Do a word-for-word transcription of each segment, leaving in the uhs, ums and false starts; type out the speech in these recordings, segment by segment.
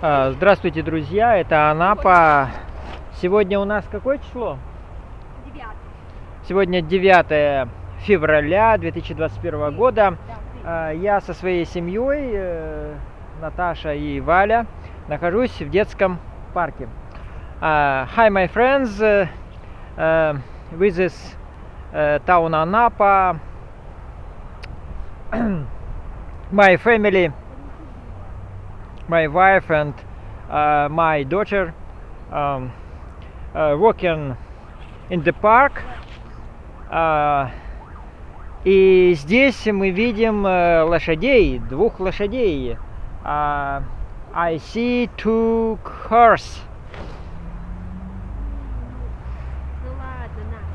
Здравствуйте, друзья, это Анапа. Сегодня у нас какое число? девятое. Сегодня девятое февраля две тысячи двадцать первого года. Я со своей семьей, Наташа и Валя, нахожусь в детском парке. Hi, my friends, uh, with this uh, town Anapa, my family, my wife and uh, my daughter um, uh, walking in the park. Uh, и здесь мы видим uh, лошадей, двух лошадей. Uh, I see two horses. Ну ладно, на.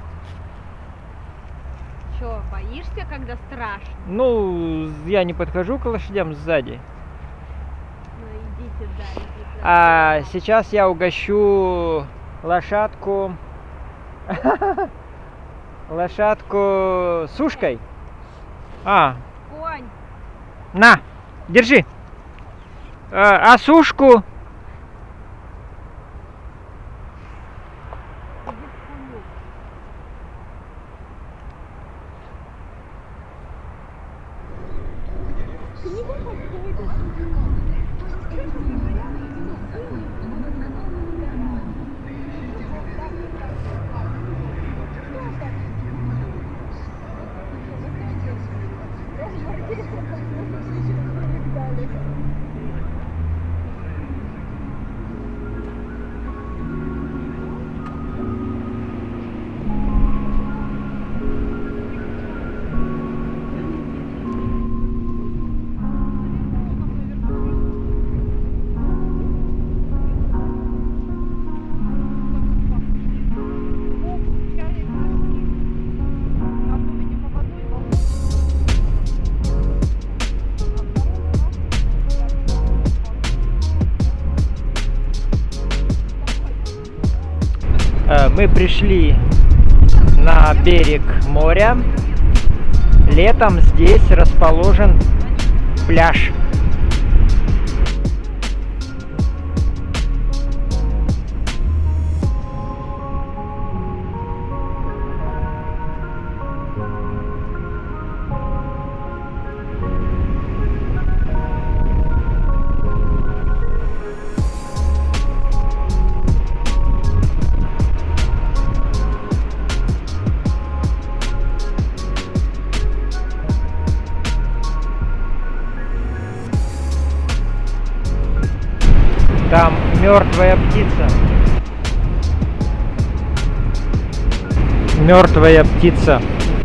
Чё, боишься, когда страшно? Ну, я не подхожу к лошадям сзади. Ну иди сюда, иди сюда. А сейчас я угощу лошадку, лошадку с ушкой. А, Конь. на, держи. А, а сушку? Иди к коню. Мы пришли на берег моря. Летом здесь расположен пляж. Там мертвая птица. Мертвая птица.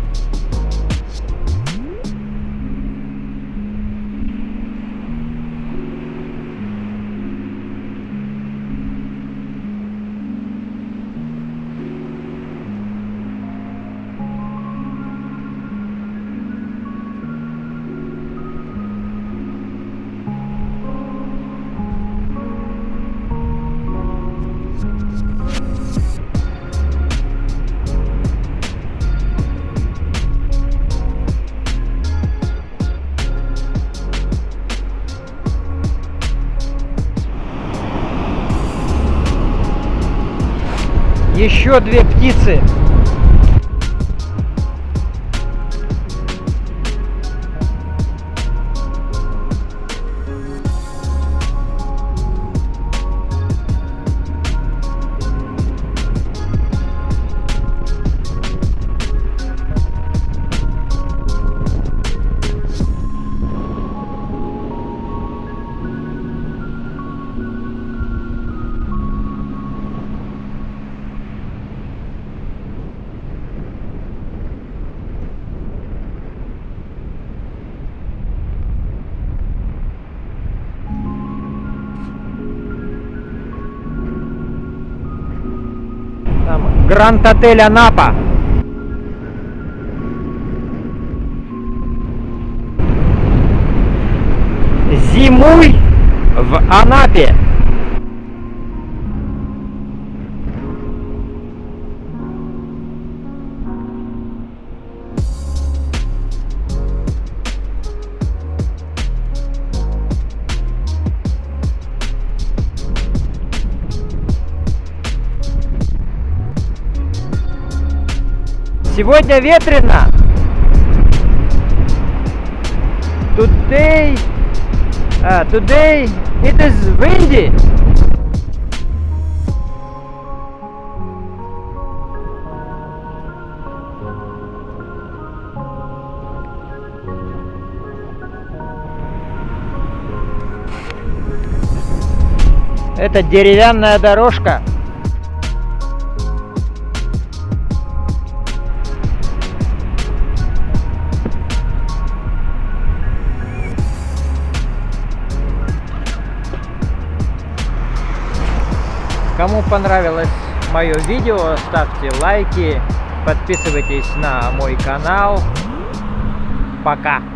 Еще две птицы. Гранд Отель Анапа. Зимуй в Анапе. Сегодня ветрено. Today, uh, today it is windy. Это деревянная дорожка. Кому понравилось мое видео, ставьте лайки, подписывайтесь на мой канал. Пока!